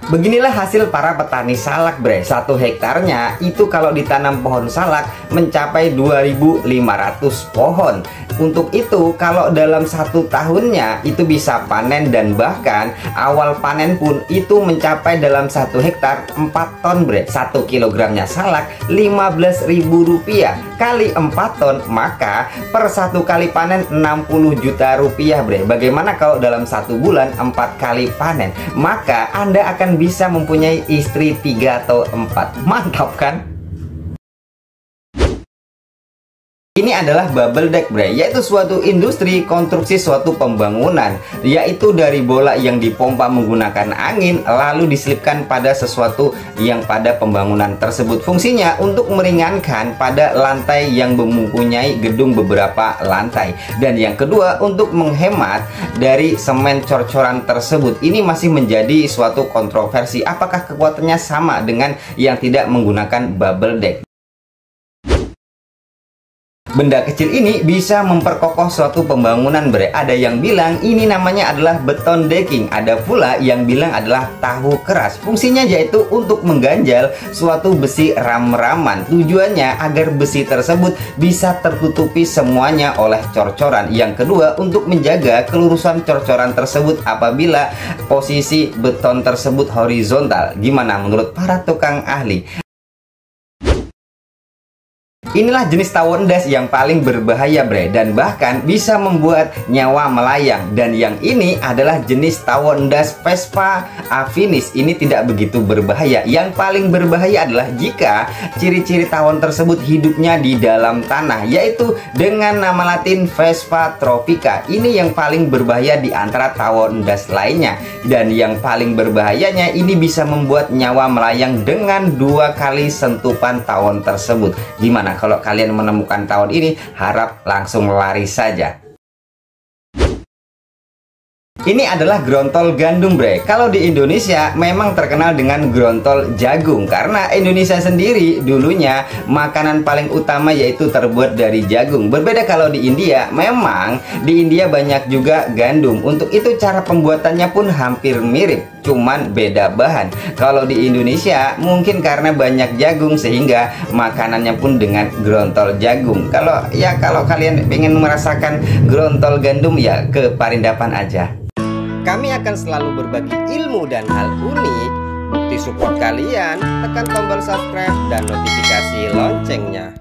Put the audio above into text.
Beginilah hasil para petani salak bre. 1 hektarnya itu kalau ditanam pohon salak mencapai 2.500 pohon. Untuk itu kalau dalam 1 tahunnya itu bisa panen, dan bahkan awal panen pun itu mencapai dalam 1 hektar 4 ton bre. 1 kilogramnya salak 15.000 rupiah kali 4 ton, maka per 1 kali panen 60 juta rupiah bre. Bagaimana kalau dalam 1 bulan 4 kali panen? Maka Anda akan bisa mempunyai istri 3 atau 4. Mantap kan? Ini adalah bubble deck bre, yaitu suatu industri konstruksi suatu pembangunan, yaitu dari bola yang dipompa menggunakan angin lalu diselipkan pada sesuatu yang pada pembangunan tersebut. Fungsinya untuk meringankan pada lantai yang mempunyai gedung beberapa lantai, dan yang kedua untuk menghemat dari semen cor-coran tersebut. Ini masih menjadi suatu kontroversi, apakah kekuatannya sama dengan yang tidak menggunakan bubble deck. Benda kecil ini bisa memperkokoh suatu pembangunan bre. Ada yang bilang ini namanya adalah beton decking, ada pula yang bilang adalah tahu keras. Fungsinya yaitu untuk mengganjal suatu besi ram-raman. Tujuannya agar besi tersebut bisa tertutupi semuanya oleh cor-coran. Yang kedua untuk menjaga kelurusan cor-coran tersebut apabila posisi beton tersebut horizontal. Gimana menurut para tukang ahli? Inilah jenis tawon das yang paling berbahaya bre, dan bahkan bisa membuat nyawa melayang. Dan yang ini adalah jenis tawon das Vespa afinis. Ini tidak begitu berbahaya. Yang paling berbahaya adalah jika ciri-ciri tawon tersebut hidupnya di dalam tanah, yaitu dengan nama latin Vespa tropica. Ini yang paling berbahaya di antara tawon das lainnya. Dan yang paling berbahayanya ini bisa membuat nyawa melayang dengan 2 kali sentuhan tawon tersebut. Gimana kalau kalian menemukan tawon ini? Harap langsung lari saja. Ini adalah grontol gandum bre. Kalau di Indonesia memang terkenal dengan grontol jagung, karena Indonesia sendiri dulunya makanan paling utama yaitu terbuat dari jagung. Berbeda kalau di India, memang di India banyak juga gandum. Untuk itu cara pembuatannya pun hampir mirip, cuman beda bahan. Kalau di Indonesia mungkin karena banyak jagung sehingga makanannya pun dengan grontol jagung. Kalau kalian ingin merasakan grontol gandum ya ke Parindapan aja. Kami akan selalu berbagi ilmu dan hal unik. Bukti support kalian, tekan tombol subscribe dan notifikasi loncengnya.